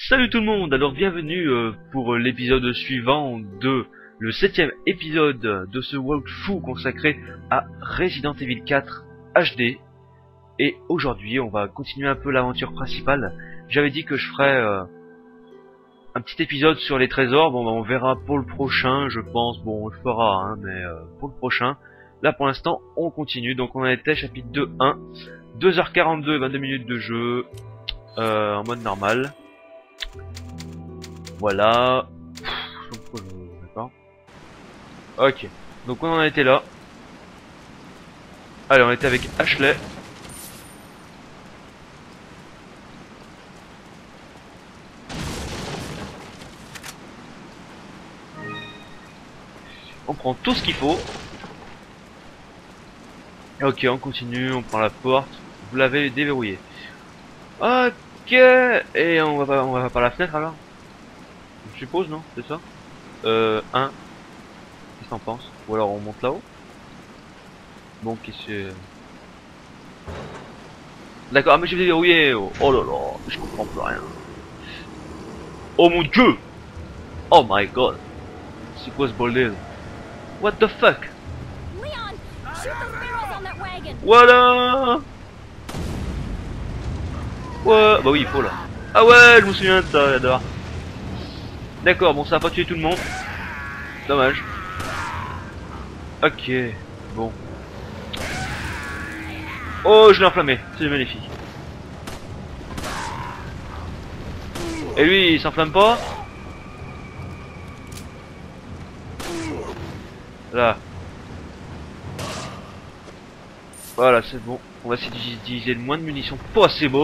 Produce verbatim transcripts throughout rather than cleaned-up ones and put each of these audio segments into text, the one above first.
Salut tout le monde, alors bienvenue euh, pour l'épisode suivant de le septième épisode de ce walkthrough consacré à Resident Evil quatre H D. Et aujourd'hui on va continuer un peu l'aventure principale. J'avais dit que je ferais euh, un petit épisode sur les trésors, bon bah, on verra pour le prochain je pense, bon on le fera hein, mais euh, pour le prochain. Là pour l'instant on continue, donc on en était chapitre deux un, deux heures quarante-deux, vingt-deux minutes de jeu euh, en mode normal. Voilà. D'accord. Ok. Donc on en était là. Allez, on était avec Ashley. On prend tout ce qu'il faut. Ok, on continue, on prend la porte. Vous l'avez déverrouillée. Ok. Et on va pas, on va par la fenêtre alors. Je suppose, non? C'est ça? Euh, un. Qu'est-ce que t'en penses? Ou alors on monte là-haut? Bon, qu'est-ce que... D'accord, ah, mais j'ai déverrouillé. Oh, oh là là, je comprends plus rien. Oh mon dieu! Oh my god! C'est quoi ce bordel? What the fuck? Leon, shoot those barrels on that wagon. Voilà. Ouais, bah oui, il faut là. Ah ouais, je me souviens de ça, j'adore. D'accord, bon, ça a pas tué tout le monde. Dommage. Ok, bon. Oh, je l'ai enflammé, c'est magnifique. Et lui, il s'enflamme pas? Là. Voilà, c'est bon. On va essayer d'utiliser le moins de munitions possible.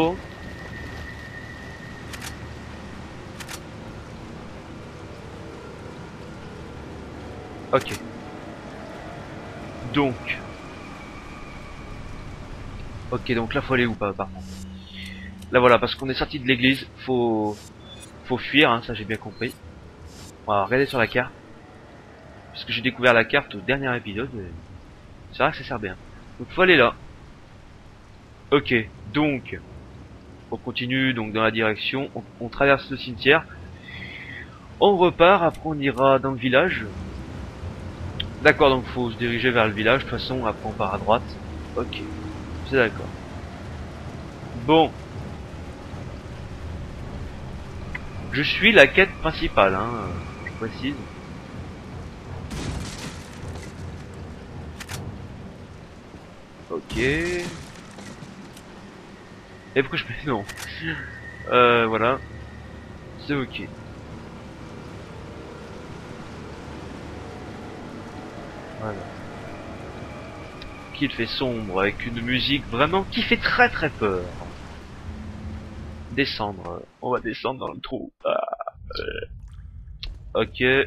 Ok. Donc. Ok, donc là, faut aller où pas, par contre? Là, voilà, parce qu'on est sorti de l'église. Faut... Faut fuir, hein, ça j'ai bien compris. On va regarder sur la carte. Parce que j'ai découvert la carte au dernier épisode. C'est vrai que ça sert bien. Donc, faut aller là. Ok, donc... On continue donc dans la direction. On, on traverse le cimetière. On repart, après on ira dans le village. D'accord, donc faut se diriger vers le village. De toute façon, après on part à droite. Ok, c'est d'accord. Bon. Je suis la quête principale, hein, je précise. Ok. Et pourquoi je fais... Non. Euh, voilà. C'est ok. Voilà. Qu'il fait sombre avec une musique vraiment qui fait très très peur. Descendre. On va descendre dans le trou. Ah, euh. Ok. Et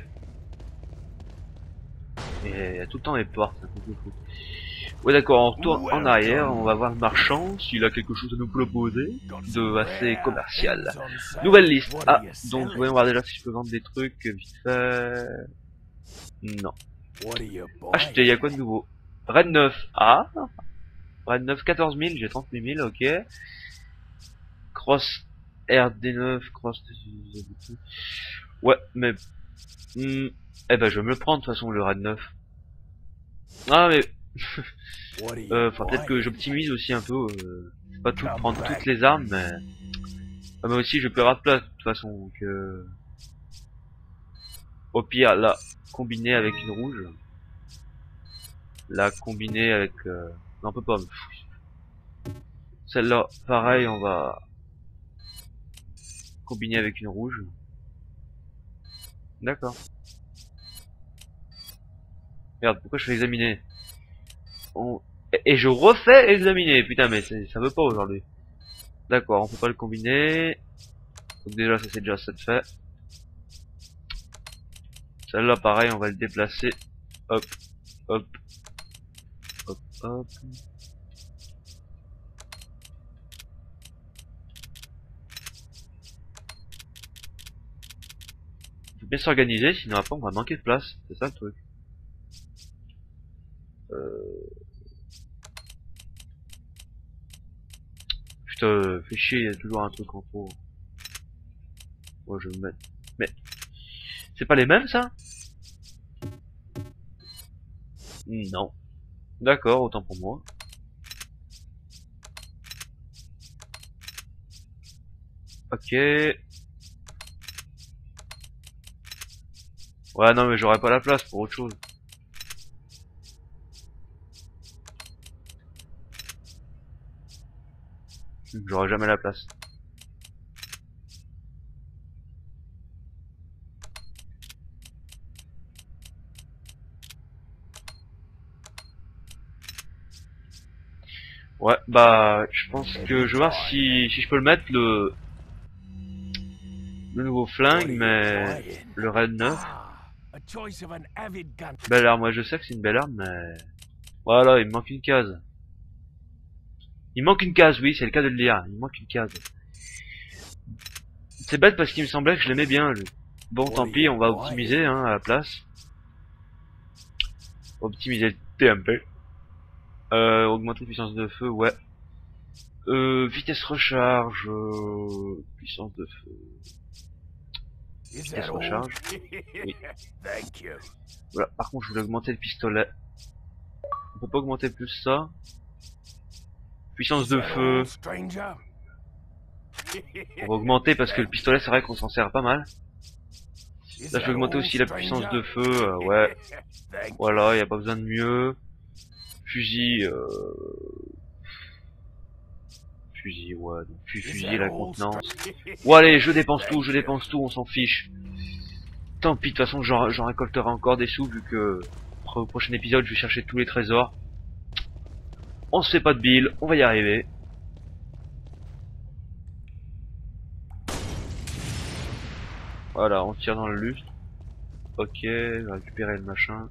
il y a tout le temps les portes, un peu fou. Ouais d'accord, on retourne en arrière, on va voir le marchand, s'il a quelque chose à nous proposer, de assez commercial. Nouvelle liste. Ah, donc voyons voir déjà si je peux vendre des trucs, vite fait... Non. Acheter, il y a quoi de nouveau? Red neuf. Ah, Red neuf, quatorze mille, j'ai trente-huit mille, ok. Cross R D neuf, Cross... Ouais, mais... Hmm, eh ben je vais me le prendre de toute façon le Red neuf. Ah mais... euh, enfin peut-être que j'optimise aussi un peu, euh, pas tout prendre toutes les armes, mais... Ah, mais aussi je peux avoir de place de toute façon, donc... Euh... Au pire, là, combiné avec une rouge. Là, combiné avec... Euh... Non, on peut pas. Celle-là, pareil, on va... Combiner avec une rouge. D'accord. Merde, pourquoi je fais examiner? On... Et, et je refais examiner, putain, mais ça veut pas aujourd'hui. D'accord, on peut pas le combiner. Donc déjà, ça c'est déjà ça de fait. Celle-là, pareil, on va le déplacer. Hop, hop, hop, hop. Faut bien s'organiser, sinon après on va manquer de place. C'est ça le truc. Euh... Putain, fais chier, il y a toujours un truc en trop. Moi je vais me mettre... Mais... C'est pas les mêmes ça? Non. D'accord, autant pour moi. Ok. Ouais, non, mais j'aurais pas la place pour autre chose. J'aurais jamais la place. Ouais, bah, je pense que je vais voir si, si je peux le mettre, le, le nouveau flingue, mais le Red neuf. Belle arme, moi je sais que c'est une belle arme, mais... Voilà, il me manque une case. Il me manque une case, oui, c'est le cas de le dire. Il me manque une case. C'est bête parce qu'il me semblait que je l'aimais bien, lui. Bon, tant pis, on va optimiser, hein, à la place. Optimiser le T M P. Euh, augmenter puissance de feu, ouais. Euh, vitesse recharge, euh, puissance de feu. Vitesse recharge. Oui. Voilà, par contre, je voulais augmenter le pistolet. On peut pas augmenter plus ça. Puissance de feu. On va augmenter parce que le pistolet, c'est vrai qu'on s'en sert pas mal. Là, je vais augmenter aussi la puissance de feu, euh, ouais. Voilà, y a pas besoin de mieux. Fusil, euh... Fusil, ouais. Donc, puis fusil, la contenance. Bon, allez, je dépense tout, je dépense tout, on s'en fiche. Tant pis, de toute façon, j'en récolterai encore des sous, vu que au prochain épisode, je vais chercher tous les trésors. On se fait pas de bile, on va y arriver. Voilà, on tire dans le lustre. Ok, je vais récupérer le machin.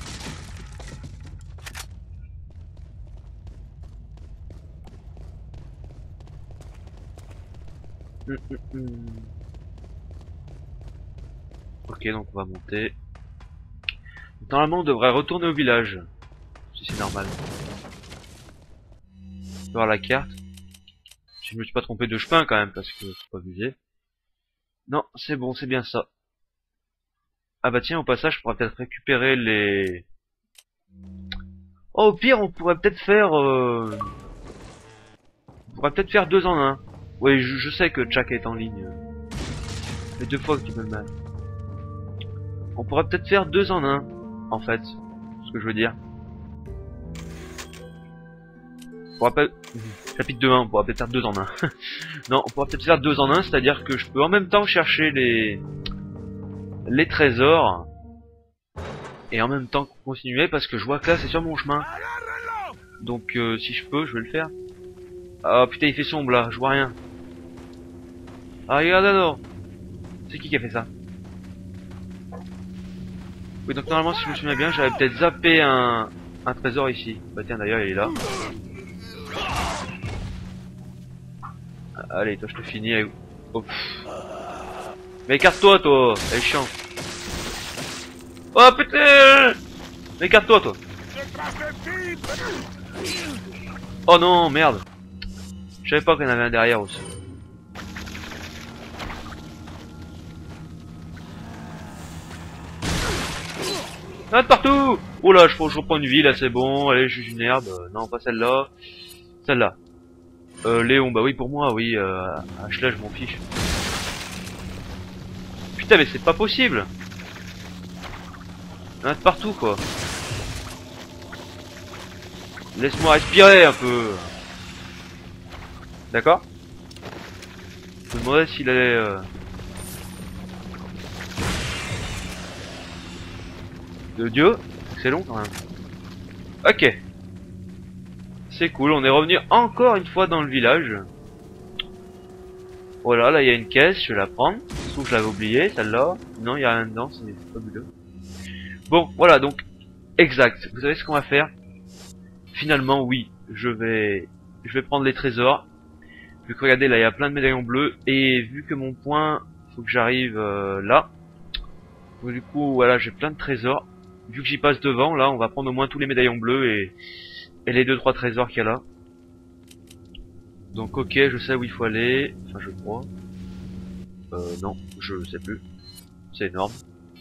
Hum, hum, hum. Ok, donc on va monter. Normalement, on devrait retourner au village. Si c'est normal. On va voir la carte. Si je me suis pas trompé de chemin quand même, parce que faut pas abuser. Non, c'est bon, c'est bien ça. Ah bah tiens, au passage, je pourrais peut-être récupérer les... Oh, au pire, on pourrait peut-être faire... Euh... On pourrait peut-être faire deux en un. Oui, je, je sais que Jack est en ligne. Les deux fois qu'il me le met. On pourrait peut-être faire deux en un, en fait. C'est ce que je veux dire. On pourrait peut-être... Chapitre deux un, on pourrait peut-être faire deux en un. Non, on pourrait peut-être faire deux en un, c'est-à-dire que je peux en même temps chercher les... les trésors et en même temps continuer parce que je vois que là c'est sur mon chemin, donc euh, si je peux je vais le faire. Ah putain, il fait sombre là, je vois rien. Ah regarde alors, c'est qui qui a fait ça? Oui, donc normalement si je me souviens bien j'avais peut-être zappé un, un trésor ici. Bah tiens, d'ailleurs il est là. Allez, toi je te finis avec... Oh, mais écarte-toi toi, elle est chiante. Oh putain! Mais écarte-toi toi. Oh non, merde. Je savais pas qu'il y en avait un derrière aussi. Ah, de partout! Oh là, je, je reprends une vie là, c'est bon. Allez, je juge une herbe. Euh, non, pas celle-là. Celle-là. Euh, Léon, bah oui, pour moi, oui. Euh, Ashley, je m'en fiche. Putain, mais c'est pas possible! Il y en a de partout quoi. Laisse-moi respirer un peu. D'accord? Je me demandais s'il allait... Euh... De Dieu, c'est long quand même. Ok. C'est cool, on est revenu encore une fois dans le village. Voilà, là il y a une caisse, je vais la prendre. Sauf que je l'avais oublié, celle-là. Non, il y a rien dedans, c'est fabuleux. Bon, voilà, donc, exact. Vous savez ce qu'on va faire? Finalement, oui, je vais... Je vais prendre les trésors. Vu que regardez, là il y a plein de médaillons bleus. Et vu que mon point, faut que j'arrive euh, là. Donc, du coup, voilà, j'ai plein de trésors. Vu que j'y passe devant, là, on va prendre au moins tous les médaillons bleus et, et les deux trois trésors qu'il y a là. Donc ok, je sais où il faut aller. Enfin, je crois. Euh, non, je sais plus. C'est énorme.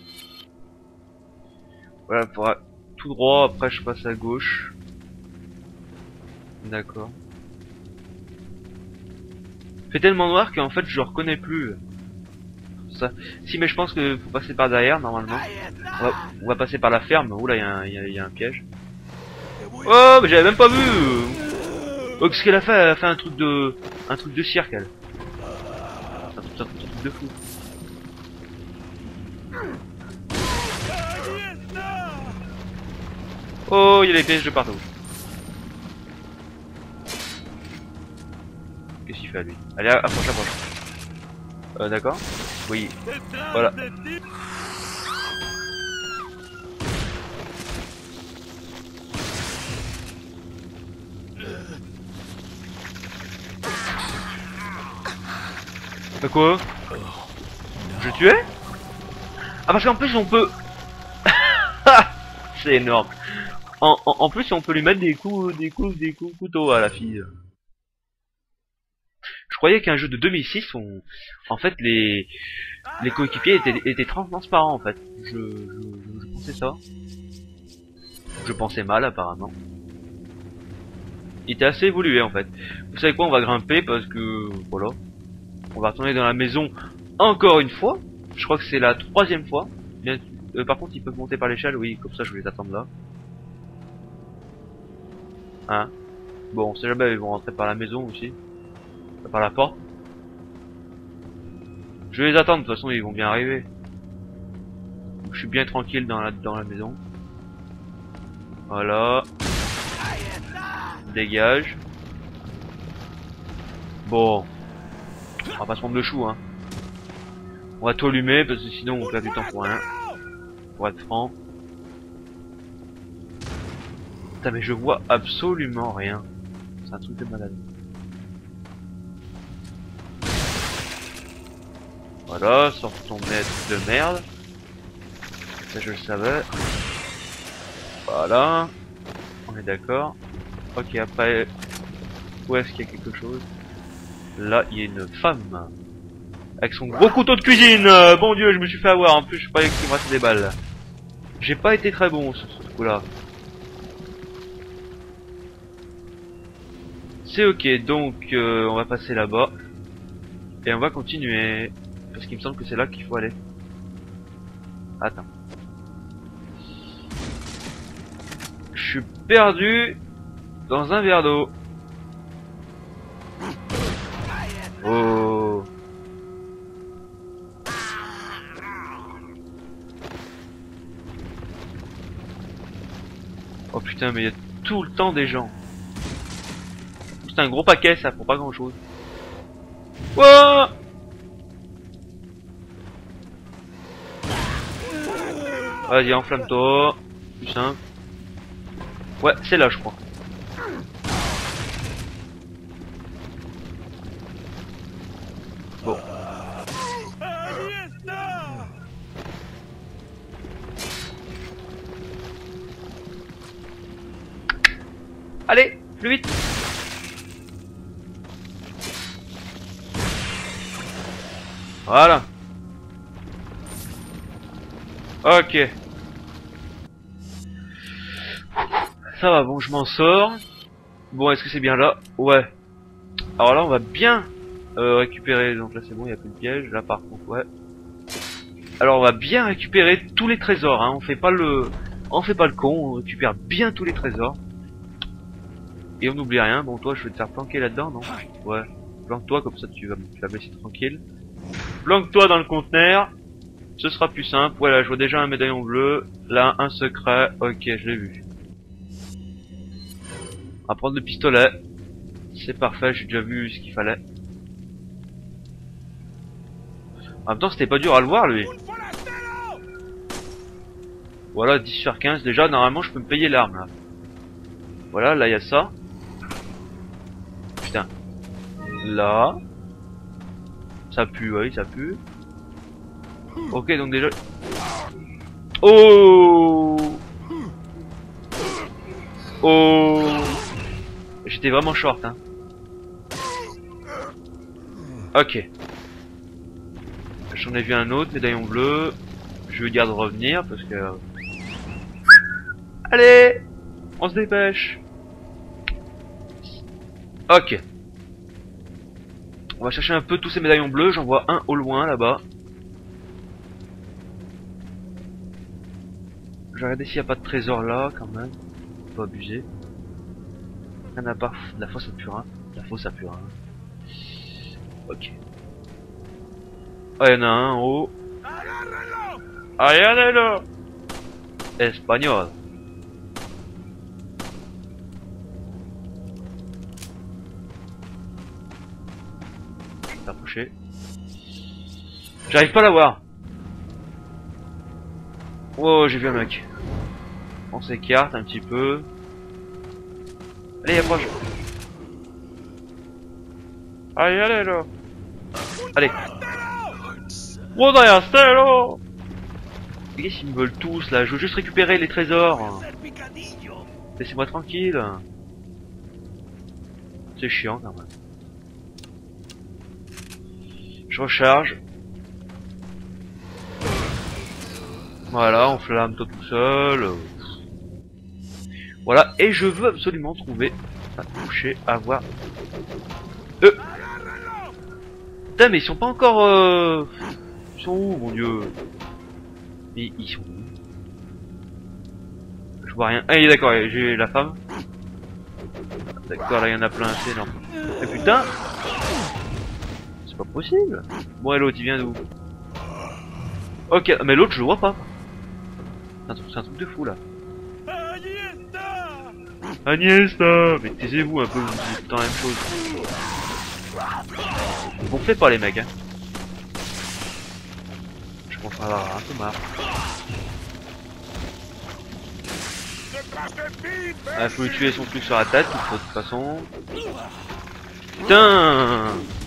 Voilà, pour tout droit, après je passe à gauche. D'accord. Il fait tellement noir qu'en fait je le reconnais plus. Ça. Si, mais je pense que faut passer par derrière normalement. On va, on va passer par la ferme. Oula, il y, y, y a un piège. Oh, mais j'avais même pas vu. Oh, qu'est-ce qu'elle a fait? Elle a fait un truc de, un truc de cirque, elle. Un truc, un truc, un truc de fou. Oh, il y a des pièges de partout. Qu'est-ce qu'il fait lui? Allez, approche, approche. Euh, d'accord. Oui. Voilà. Bah quoi? Je tuais? Ah, parce qu'en plus on peut... C'est énorme. En, en, en plus on peut lui mettre des coups, des coups, des coups couteau à la fille. Je croyais qu'un jeu de deux mille six, on... en fait les les coéquipiers étaient, étaient transparents en fait. Je, je, je pensais ça. Je pensais mal apparemment. Il était assez évolué en fait. Vous savez quoi, on va grimper parce que voilà. On va retourner dans la maison encore une fois. Je crois que c'est la troisième fois. Bien, euh, par contre ils peuvent monter par l'échelle, oui, comme ça je vais les attendre là. Hein. Bon, on sait jamais, ils vont rentrer par la maison aussi. Par la porte. Je vais les attendre, de toute façon ils vont bien arriver. Je suis bien tranquille dans la, dans la maison. Voilà. Dégage. Bon. On va pas se prendre le chou, hein. On va tout allumer parce que sinon on perd du temps pour rien. Pour être franc. Putain, mais je vois absolument rien. C'est un truc de malade. Voilà, sors ton maître de merde. Ça je le savais. Voilà. On est d'accord. Ok, après... Où est-ce qu'il y a quelque chose? Là, il y a une femme. Avec son gros couteau de cuisine. euh, Bon Dieu, je me suis fait avoir. En plus, je croyais qu'il me restait des balles. J'ai pas été très bon sur ce coup-là. C'est ok, donc euh, on va passer là-bas. Et on va continuer. Parce qu'il me semble que c'est là qu'il faut aller. Attends. Je suis perdu dans un verre d'eau. Oh. Oh putain, mais il y a tout le temps des gens. C'est un gros paquet ça pour pas grand chose. Wouah! Vas-y, enflamme-toi. Plus simple. Ouais, c'est là je crois. Bon. Allez, plus vite. Voilà. Ok. Ça va, bon, je m'en sors. Bon, est-ce que c'est bien là? Ouais. Alors là, on va bien euh, récupérer. Donc là, c'est bon, il n'y a plus de piège. Là, par contre, ouais. Alors, on va bien récupérer tous les trésors. Hein. On fait pas le, on fait pas le con. On récupère bien tous les trésors. Et on n'oublie rien. Bon, toi, je vais te faire planquer là-dedans, non? Ouais. Planque-toi, comme ça, tu vas, tu vas me laisser tranquille. Planque-toi dans le conteneur. Ce sera plus simple. Voilà, je vois déjà un médaillon bleu. Là, un secret. Ok, je l'ai vu. On va prendre le pistolet. C'est parfait, j'ai déjà vu ce qu'il fallait. En même temps, c'était pas dur à le voir, lui. Voilà, dix sur quinze. Déjà, normalement, je peux me payer l'arme, là. Voilà, là, il y a ça. Putain. Là. Ça pue, oui, ça pue. Ok, donc déjà... Oh. Oh. J'étais vraiment short, hein. Ok. J'en ai vu un autre, médaillon bleu. Je lui dire de revenir parce que... Allez, on se dépêche. Ok. On va chercher un peu tous ces médaillons bleus. J'en vois un au loin là-bas. Je vais regarder s'il n'y a pas de trésor là quand même. Faut pas abuser. Rien à part de la fosse à purin. La fosse à purin. Ok. Ah, il y en a un en haut. Agarrez-le. Espagnol. Je vais t'approcher. J'arrive pas à l'avoir. Oh, j'ai vu un mec. On s'écarte un petit peu. Allez, approche. Allez, allez, là. Allez. Montayastello. Qu'est-ce qu'ils me veulent tous là? Je veux juste récupérer les trésors. Laissez-moi tranquille. C'est chiant quand même. Je recharge. Voilà, on flamme toi tout seul. Voilà, et je veux absolument trouver un toucher, avoir... Euh Putain, mais ils sont pas encore... Euh... Ils sont où, mon dieu? Mais ils sont où? Je vois rien. Ah, il est d'accord, j'ai la femme. D'accord, là il y en a plein, c'est énorme. Mais putain, c'est pas possible. Bon, et l'autre, il vient d'où? Ok, mais l'autre, je le vois pas. C'est un, truc, un truc de fou, là. Agnesta. Mais taisez-vous un peu, vous dites tout le temps la même chose. Vous gonflez pas les mecs, hein. Je pense qu'on va avoir un peu marre. Ah, faut lui tuer son truc sur la tête, de toute façon. Putain.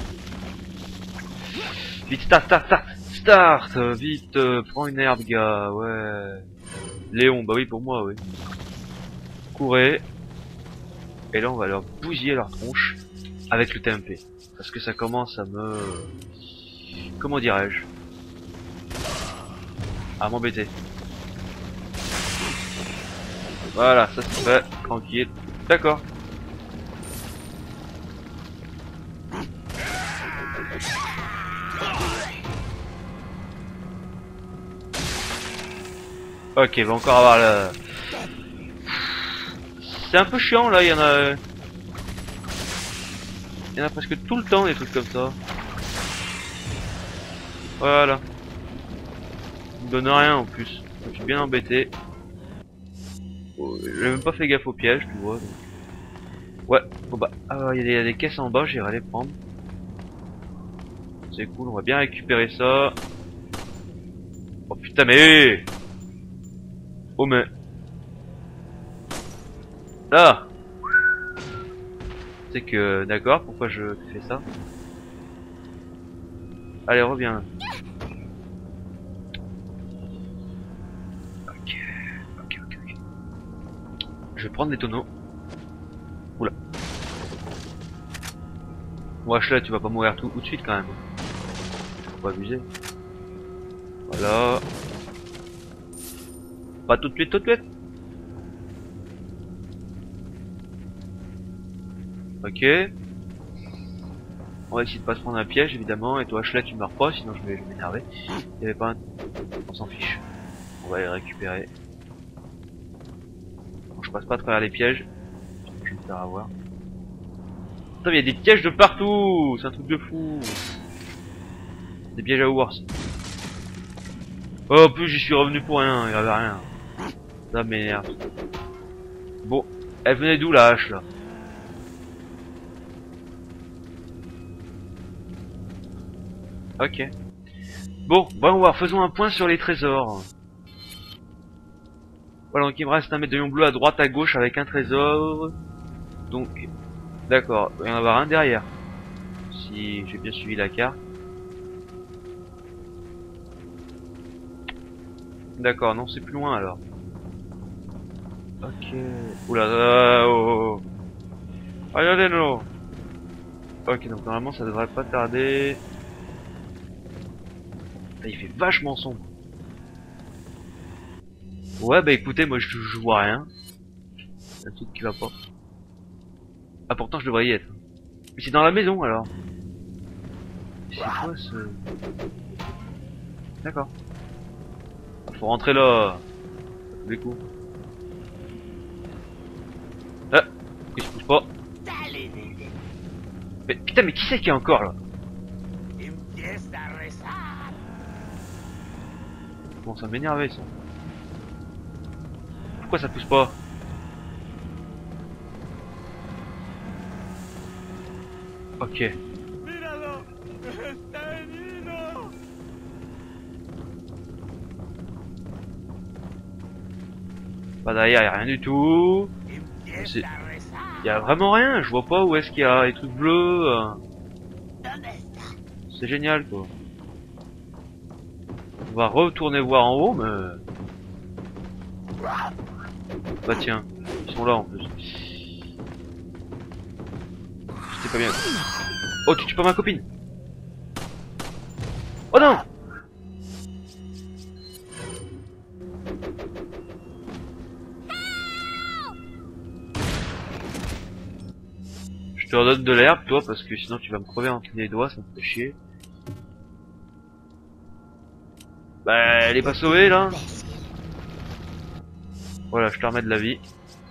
Vite, start, start, start. Start. Vite, euh, prends une herbe, gars. Ouais. Léon, bah oui, pour moi, oui. Courez. Et là, on va leur bousiller leur tronche avec le T M P. Parce que ça commence à me... Comment dirais-je? À m'embêter. Voilà, ça c'est fait. Tranquille. D'accord. Ok, va encore avoir le... C'est un peu chiant là, il y en a... Il y en a presque tout le temps des trucs comme ça. Voilà. Ils me donnent rien en plus. Je suis bien embêté. Oh, j'ai même pas fait gaffe au piège, tu vois. Donc... Ouais, bon bah... Alors il y, y a des caisses en bas, j'irai les prendre. C'est cool, on va bien récupérer ça. Oh putain mais... Oh mais... Là. C'est que... D'accord, pourquoi je fais ça? Allez, reviens. Ok, ok, ok, ok. Je vais prendre les tonneaux. Oula. Wesh là, tu vas pas mourir tout, tout de suite quand même. Faut pas abuser. Voilà. Pas tout de suite, tout de suite. Ok. On va essayer de pas se prendre un piège évidemment. Et toi Ashley tu meurs pas sinon je vais, je vais m'énerver. Il y avait pas un... On s'en fiche. On va les récupérer. Bon, je passe pas à travers les pièges. Je vais me faire avoir. Putain mais il y a des pièges de partout. C'est un truc de fou. Des pièges à Wars. Oh en plus j'y suis revenu pour rien. Il y avait rien. Ça m'énerve. Bon. Elle venait d'où la hache là? Ok. Bon, voyons voir, faisons un point sur les trésors. Voilà, donc il me reste un médaillon bleu à droite, à gauche avec un trésor. Donc, d'accord, il va y en avoir un derrière. Si j'ai bien suivi la carte. D'accord, non, c'est plus loin alors. Ok. Oula, là, oh, oh. Regardez là. Ok, donc normalement ça devrait pas tarder. Là, il fait vachement sombre. Ouais, bah écoutez, moi je, je vois rien. C'est un truc qui va pas. Ah, pourtant je devrais y être. Mais c'est dans la maison alors. C'est quoi ce... D'accord. Ah, faut rentrer là. À tous les coups. Ah, il se pousse pas. Mais putain, mais qui c'est qui est encore là? Bon, ça m'énervait ça. Pourquoi ça pousse pas? Ok. Bah derrière y a rien du tout. Y a vraiment rien. Je vois pas où est-ce qu'il y a les trucs bleus. C'est génial quoi. On va retourner voir en haut, mais... Bah tiens, ils sont là en plus. C'était pas bien. Oh, tu tues pas ma copine. Oh non. Je te redonne de l'herbe, toi, parce que sinon tu vas me crever entre les doigts, ça me fait chier. Bah, elle est pas sauvée, là. Voilà, je te remets de la vie.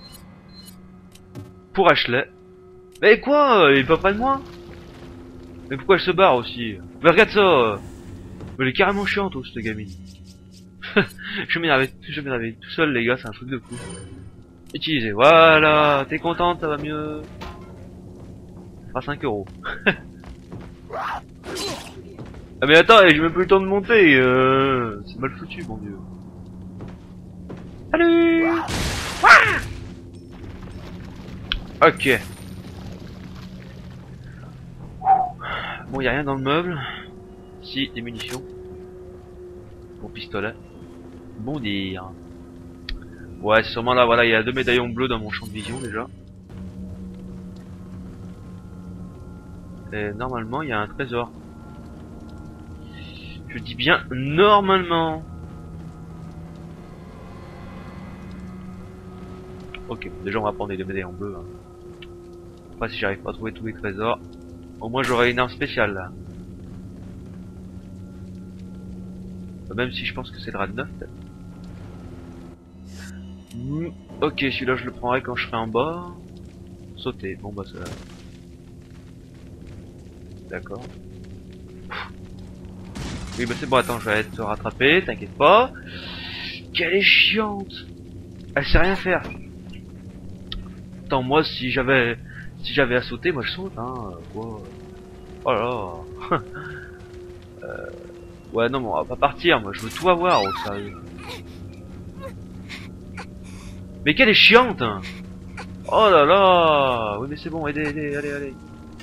Pour Ashley. Mais quoi? Il est pas près de moi? Mais pourquoi elle se barre aussi? Mais regarde ça. Elle est carrément chiante, oh, cette gamine. Je m'énerve je m'énerve tout seul, les gars, c'est un truc de fou. Utiliser, voilà. T'es contente, ça va mieux. Ça fera cinq euros. Ah mais attends, j'ai même plus le temps de monter. Euh... C'est mal foutu, mon dieu. Salut. Ok. Bon, y a rien dans le meuble. Si, des munitions. Bon pistolet. Bon dire. Ouais, c'est sûrement là, voilà, il y a deux médaillons bleus dans mon champ de vision déjà. Et normalement, il y a un trésor. Je dis bien normalement. Ok, bon, déjà on va prendre les deux médaillons bleus. Hein. Après, si j'arrive pas à trouver tous les trésors, au moins j'aurai une arme spéciale là. Même si je pense que c'est le Rad neuf peut-être. Mmh. Ok, celui-là je le prendrai quand je serai en bas. Sauter, bon bah ça... D'accord. Oui bah c'est bon, attends, je vais te rattraper, t'inquiète pas. Qu'elle est chiante. Elle sait rien faire. Attends, moi si j'avais... Si j'avais à sauter, moi je saute, hein. Quoi. Oh là là. euh... Ouais non, mais on va pas partir, moi je veux tout avoir, au sérieux. Mais qu'elle est chiante hein. Oh là là. Oui mais c'est bon, aidez, aidez, allez, allez.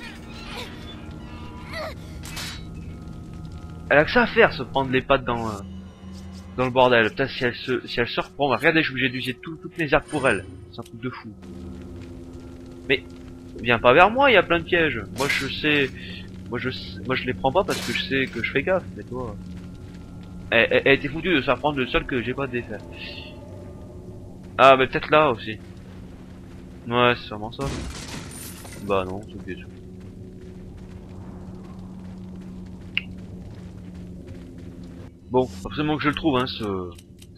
Elle a que ça à faire, se prendre les pattes dans, euh, dans le bordel. Putain, si elle se, si elle se reprend, regardez, je suis obligé d'user tout, toutes les herbes pour elle. C'est un truc de fou. Mais, viens pas vers moi, il y a plein de pièges. Moi je sais, moi je sais, moi je les prends pas parce que je sais que je fais gaffe, mais toi. Elle, elle, elle était foutue de se faire prendre le seul que j'ai pas défait. Ah, mais peut-être là aussi. Ouais, c'est sûrement ça. Bah non, c'est bien sûr. Bon, forcément que je le trouve, hein, ce...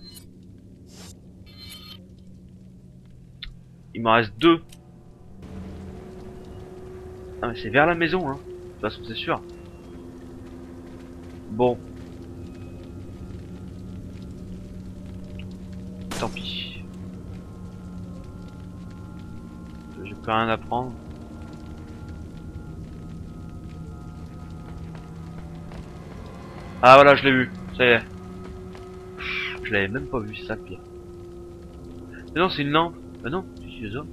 Il m'en reste deux. Ah mais c'est vers la maison, hein. De toute façon, c'est sûr. Bon. Tant pis. J'ai plus rien à prendre. Ah voilà, je l'ai vu. Ça y est. Je l'avais même pas vu, c'est ça le pire. Mais non, c'est une lampe. Bah non, c'est ça.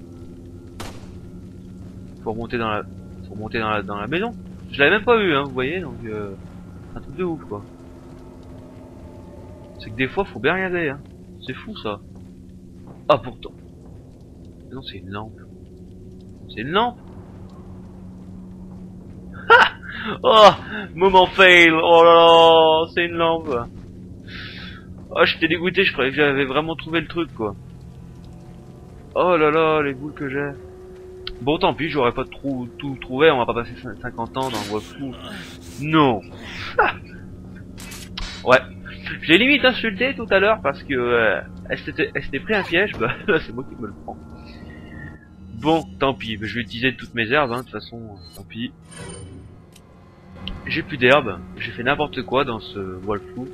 Faut remonter dans la... Faut remonter dans la, dans la maison. Je l'avais même pas vu, hein, vous voyez, donc... Euh... Un truc de ouf, quoi. C'est que des fois, faut bien regarder, hein. C'est fou, ça. Ah, pourtant. Mais non, c'est une lampe. C'est une lampe. Ah. Oh, moment fail. Oh là là, c'est une lampe. Oh, j'étais dégoûté, je croyais que j'avais vraiment trouvé le truc, quoi. Oh là là, les boules que j'ai. Bon, tant pis, j'aurais pas trou tout trouvé, on va pas passer cinquante ans dans le walkthrough. Non. Ah. Ouais. J'ai limite insulté tout à l'heure parce que euh, elle s'était pris un piège, bah là c'est moi qui me le prends. Bon, tant pis, je vais utiliser toutes mes herbes, hein, de toute façon, euh, tant pis. J'ai plus d'herbes, j'ai fait n'importe quoi dans ce walkthrough.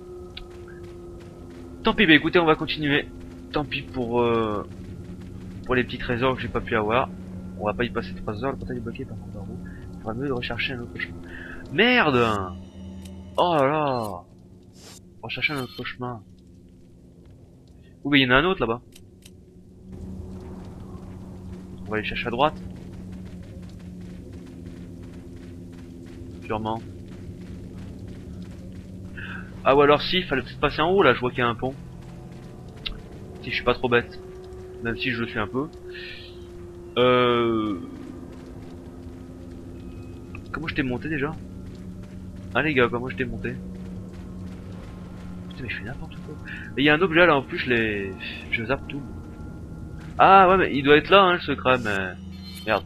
Tant pis, bah écoutez, on va continuer. Tant pis pour euh, pour les petits trésors que j'ai pas pu avoir. On va pas y passer trois heures, le portail est bloqué par un barreau. Il faudra mieux de rechercher un autre chemin. Merde! Oh là là! On va chercher un autre chemin. Ouh, mais il y en a un autre là-bas. On va aller chercher à droite. Sûrement. Ah ou alors si, il fallait peut-être passer en haut là, je vois qu'il y a un pont. Si je suis pas trop bête. Même si je le suis un peu. Euh... Comment je t'ai monté déjà? Ah les gars, comment je t'ai monté? Putain mais je fais n'importe quoi. Et il y a un objet là en plus, je l'ai... Je zappe tout. Ah ouais mais il doit être là hein le secret mais... Merde.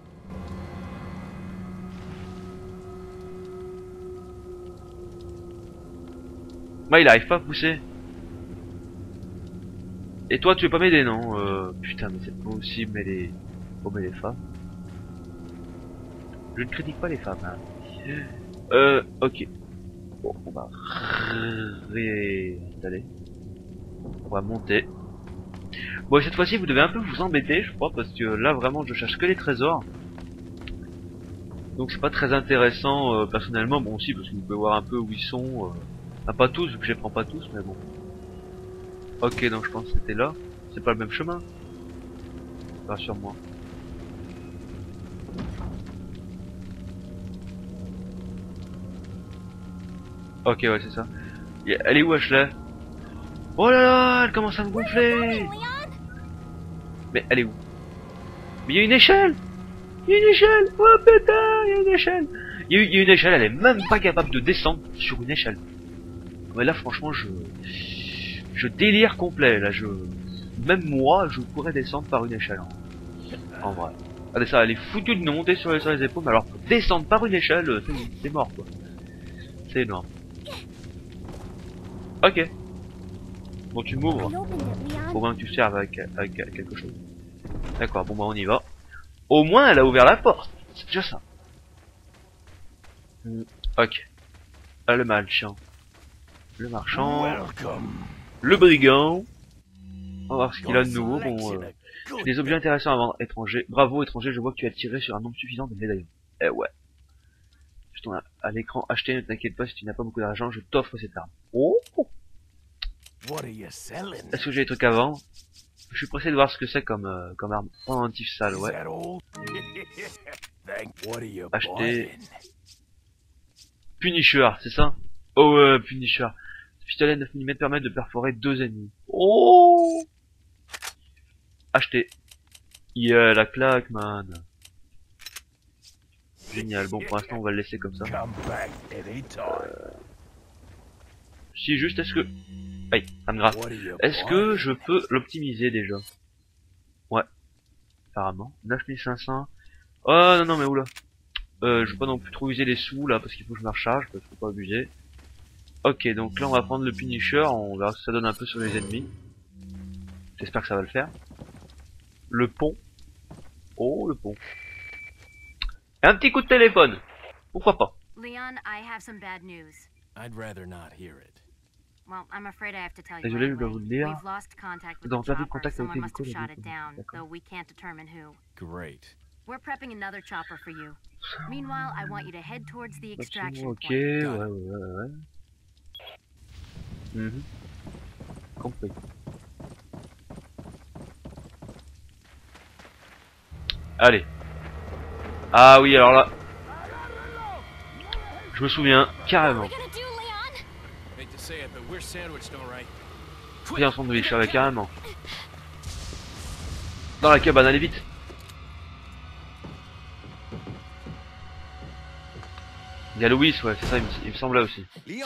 Bah il arrive pas à pousser. Et toi tu veux pas m'aider non euh... Putain mais c'est pas possible mais les... Oh mais les femmes. Je ne critique pas les femmes hein. Euh... Ok. Bon on va réinstaller. On va monter. Bon cette fois-ci vous devez un peu vous embêter je crois parce que là vraiment je cherche que les trésors. Donc c'est pas très intéressant euh, personnellement, bon aussi parce que vous pouvez voir un peu où ils sont. Euh... Ah, pas tous, vu que je les prends pas tous, mais bon. Ok, donc je pense que c'était là. C'est pas le même chemin. Rassure-moi. Ok, ouais, c'est ça. Elle est où, Ashley? Oh là là, elle commence à me gonfler. Mais elle est où? Mais il y a une échelle. Il y a une échelle. Oh putain, il y a une échelle. Il y a, il y a une échelle, elle est même pas capable de descendre sur une échelle. Mais là, franchement, je... Je délire complet, là, je... Même moi, je pourrais descendre par une échelle, en, en vrai. Regardez ça, elle est foutue de nous monter sur les, sur les épaules, mais alors, descendre par une échelle, c'est mort, quoi. C'est énorme. Ok. Bon, tu m'ouvres. Faut bien que tu serves avec, avec quelque chose. D'accord, bon bah on y va. Au moins, elle a ouvert la porte. C'est déjà ça. Mm. Ok. Ah, le marchand. Le marchand. Welcome. Le brigand. On va voir ce qu'il a de nouveau. Bon, euh, des objets intéressants à vendre, étranger. Bravo, étranger, je vois que tu as tiré sur un nombre suffisant de médaillons. Eh ouais. Je tourne à l'écran, acheter, ne t'inquiète pas, si tu n'as pas beaucoup d'argent, je t'offre cette arme. Oh! Est-ce que j'ai des trucs à vendre? Je suis pressé de voir ce que c'est comme, euh, comme arme. Pendentif sale, ouais. Acheter. Punisher, c'est ça? Oh ouais, Punisher. Ce pistolet neuf millimètres permet de perforer deux ennemis. Oh! Acheter. Yeah, la claque, man. Génial. Bon, pour l'instant, on va le laisser comme ça. Euh... Si, juste, est-ce que... Aïe, ça me gratte. Est-ce que je peux l'optimiser déjà? Ouais. Apparemment. neuf mille cinq cents. Oh, non, non, mais oula. Euh, je veux pas non plus trop user les sous, là, parce qu'il faut que je me recharge, parce qu'il faut pas abuser. Ok, donc là, on va prendre le Punisher, on verra ce que ça donne un peu sur les ennemis. J'espère que ça va le faire. Le pont. Oh, le pont. Et un petit coup de téléphone. Pourquoi pas? Leon, I have some bad news. I'd rather not hear it. Well, I'm afraid I have to tell you Désolé, je dois anyway. vous le dire. We've lost contact with Dans the la chopper. contact avec Someone must have l'hélico, shot it down, though we can't determine who. Great. We're prepping another chopper for you. Meanwhile, I want you to head towards the extraction Ok, point. ouais, ouais, ouais, ouais. Mmh. Compris. Allez. Ah oui, alors là. Je me souviens, carrément. Pris un sandwich, ouais, carrément. Dans la cabane, allez vite. Il y a Louis, ouais, c'est ça, il me, il me semblait aussi. Leon!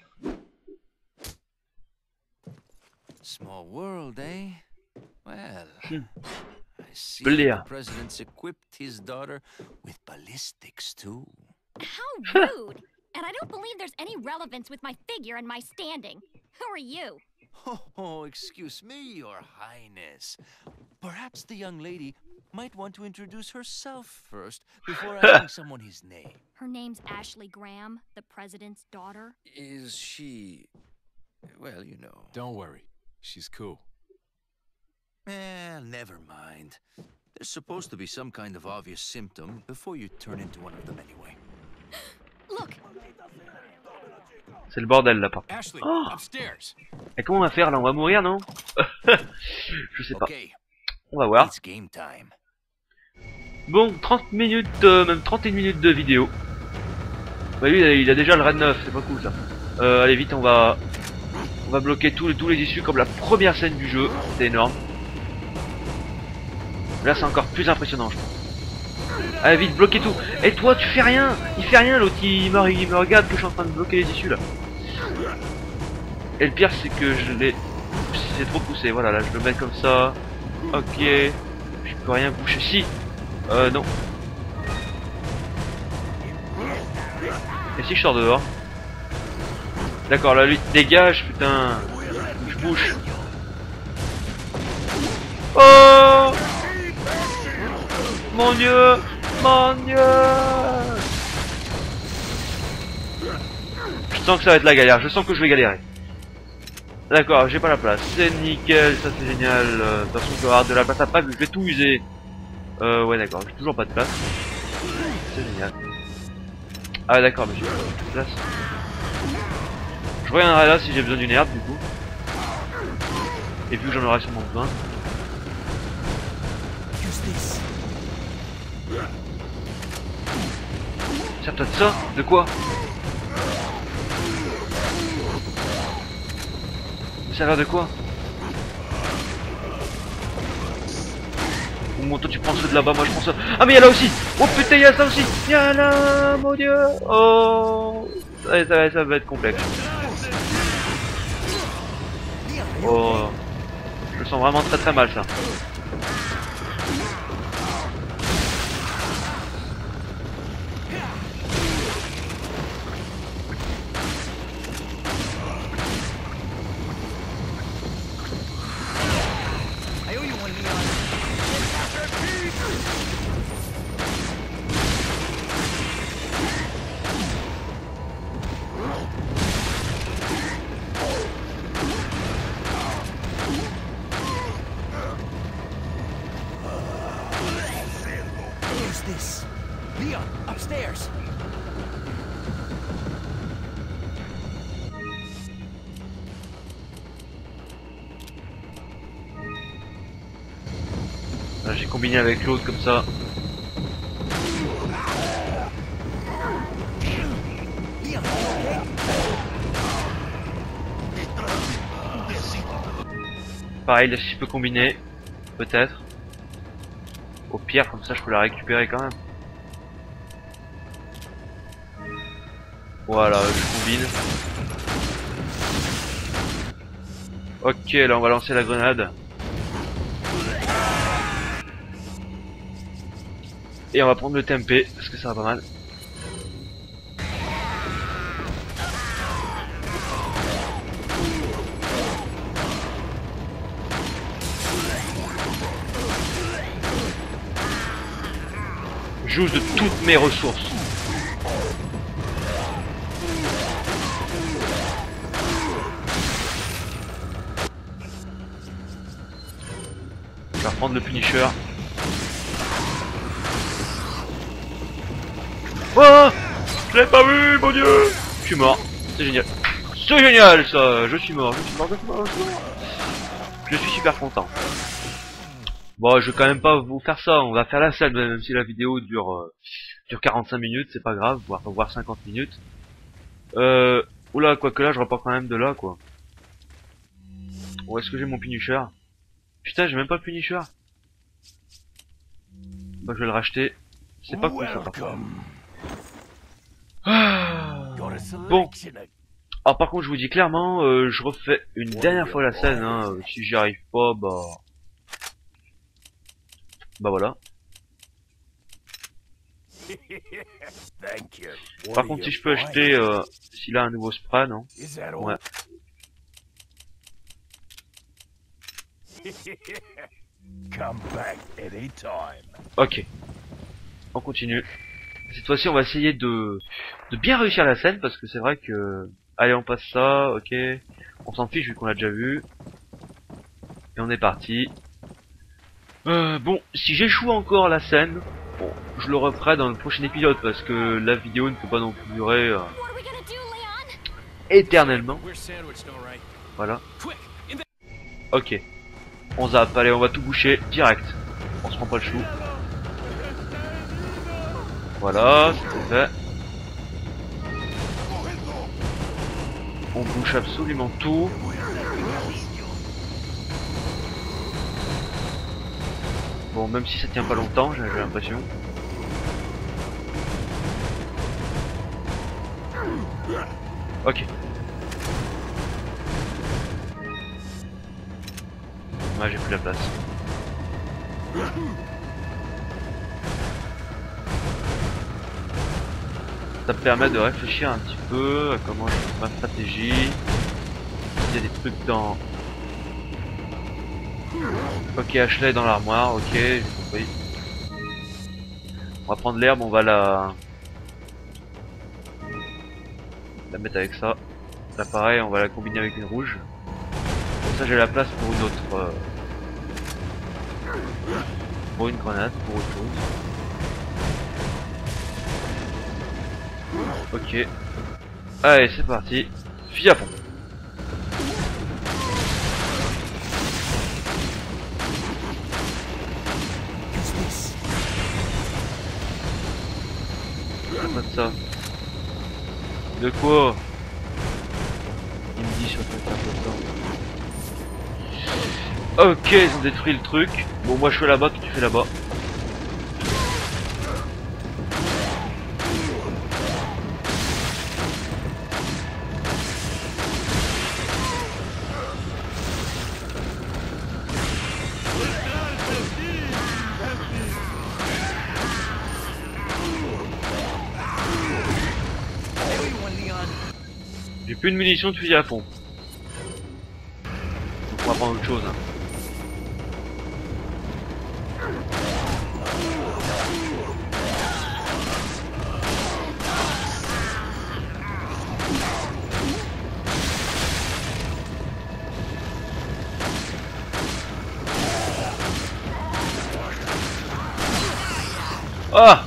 Small world, eh? Well, Hmm. I see Peux le that lire. the president's equipped his daughter with ballistics too. How rude! And I don't believe there's any relevance with my figure and my standing. Who are you? Oh, excuse me, Your Highness. Perhaps the young lady might want to introduce herself first before asking someone his name. Her name's Ashley Graham, the president's daughter. Is she... well, you know. Don't worry. She's cool. Eh, never mind. There's supposed to be some kind of obvious symptom before you turn into one of them anyway. Look, C'est le bordel là, par contre. Ashley, Oh. upstairs. Et comment on va faire là? On va mourir, non? Je sais pas. Okay, On va voir. it's game time. Bon, trente minutes, euh, même trente et une minutes de vidéo. Bah lui, il a, il a déjà le raid neuf, c'est pas cool ça. Euh, allez vite, on va... On va bloquer tous les, tous les issues comme la première scène du jeu. C'est énorme. Là, c'est encore plus impressionnant, je pense. Allez vite, bloquez tout. Et toi, tu fais rien. Il fait rien, l'autre, il me, il me regarde que je suis en train de bloquer les issues là. Et le pire, c'est que je l'ai... C'est trop poussé, voilà, là, je le mets comme ça. Ok. Je peux rien boucher. Si. Euh, non. Et si je sors dehors? D'accord, là, lui, dégage, putain. Je bouge. Oh! Mon dieu! Mon dieu! Je sens que ça va être la galère, je sens que je vais galérer. D'accord, j'ai pas la place. C'est nickel, ça c'est génial. Euh, de toute façon, je vais avoir de la place à pas vu que je vais tout user. Euh, ouais, d'accord, j'ai toujours pas de place. C'est génial. Ah, d'accord, mais j'ai pas de place. Je reviendrai là si j'ai besoin d'une herbe, du coup. Et vu que j'en aurai sûrement besoin. Sers-toi de ça? De quoi? Ça a l'air de quoi? Ou mon toi tu prends ceux de là-bas, moi je prends ça. Ah mais y'a là aussi! Oh putain y'a ça aussi! Y'a là, mon dieu! Oh! Ça, ça, ça va être complexe. Oh! Je le sens vraiment très très mal ça. Who's this? Leon, upstairs! Là j'ai combiné avec l'autre comme ça. Pareil, là si je peux combiner, peut-être. Au pire, comme ça je peux la récupérer quand même. Voilà, je combine. Ok, là on va lancer la grenade. Et on va prendre le T M P, parce que ça va pas mal. J'use de toutes mes ressources. Je vais reprendre le Punisher. Oh! Je l'ai pas vu, mon dieu! Je suis mort. C'est génial. C'est génial ça! Je suis mort, je suis mort, je suis mort, je suis mort. Je suis super content. Bon, je vais quand même pas vous faire ça, on va faire la salle, même si la vidéo dure, euh, dure quarante-cinq minutes, c'est pas grave, voire, voire cinquante minutes. Euh, oula, quoique là, je repars quand même de là, quoi. Où est-ce que j'ai mon Punisher? Putain, j'ai même pas le Punisher. Bah, je vais le racheter. C'est pas cool ça, par contre. Ah, Bon. Alors par contre je vous dis clairement, euh, je refais une dernière fois la scène, hein. euh, si j'y arrive pas, bah... Bah voilà. Par contre si je peux acheter, euh, s'il a un nouveau spray, non? Ouais. Ok. On continue. Cette fois-ci on va essayer de, de bien réussir la scène, parce que c'est vrai que... Allez on passe ça, ok. On s'en fiche vu qu'on l'a déjà vu. Et on est parti. Euh, bon, si j'échoue encore la scène, bon, je le referai dans le prochain épisode, parce que la vidéo ne peut pas non plus durer euh, éternellement. Voilà. Ok. On zappe, allez on va tout boucher direct. On se prend pas le chou. Voilà, c'est fait. On bouche absolument tout. Bon, même si ça tient pas longtemps, j'ai l'impression. Ok. Ouais, j'ai plus la place. Ça me permet de réfléchir un petit peu à comment je fais ma stratégie. Il y a des trucs dans... Ok, Ashley dans l'armoire, ok, j'ai compris. On va prendre l'herbe, on va la... la mettre avec ça. Là pareil, on va la combiner avec une rouge. Comme ça j'ai la place pour une autre... Euh... pour une grenade, pour autre chose. Ok. Allez, c'est parti. Fusil à pompe. Pas de ça. De quoi? Il me dit sur le temps. Ok, ils ont détruit le truc. Bon, moi je fais là-bas, toi tu fais là-bas. J'ai plus de munitions de fusil à pompe. Donc on va prendre autre chose. Hein. Ah!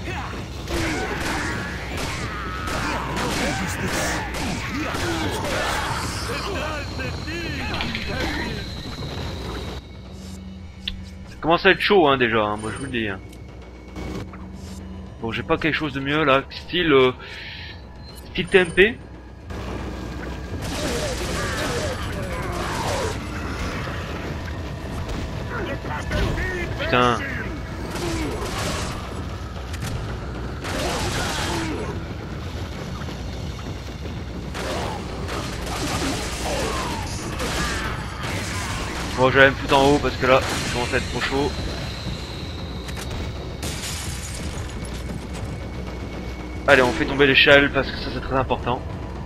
Ça commence à être chaud hein, déjà, hein, moi je vous le dis. Hein. Bon, j'ai pas quelque chose de mieux là, style euh, style T M P. Putain. Bon, je vais me foutre en haut parce que là, ça commence à être trop chaud. Allez, on fait tomber l'échelle parce que ça c'est très important.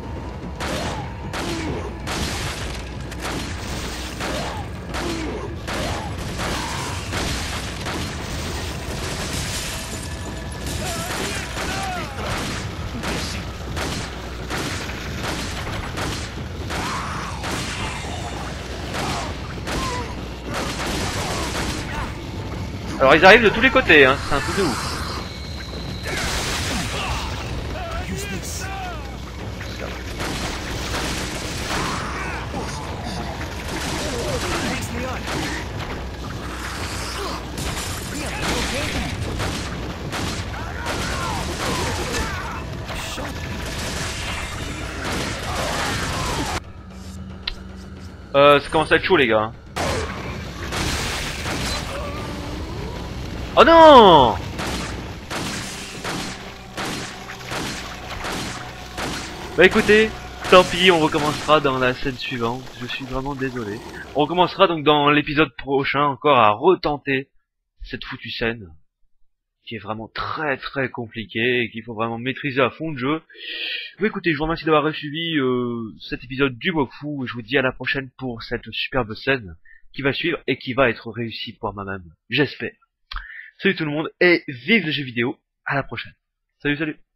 Alors ils arrivent de tous les côtés, hein, c'est un truc de ouf. Euh, ça commence à être chaud les gars. Oh non! Bah écoutez, tant pis, on recommencera dans la scène suivante. Je suis vraiment désolé. On recommencera donc dans l'épisode prochain encore à retenter cette foutue scène qui est vraiment très très compliquée et qu'il faut vraiment maîtriser à fond le jeu. Bah écoutez, je vous remercie d'avoir suivi euh, cet épisode du Mofu et je vous dis à la prochaine pour cette superbe scène qui va suivre et qui va être réussie pour moi-même. J'espère. Salut tout le monde et vive les jeux vidéo. À la prochaine. Salut salut.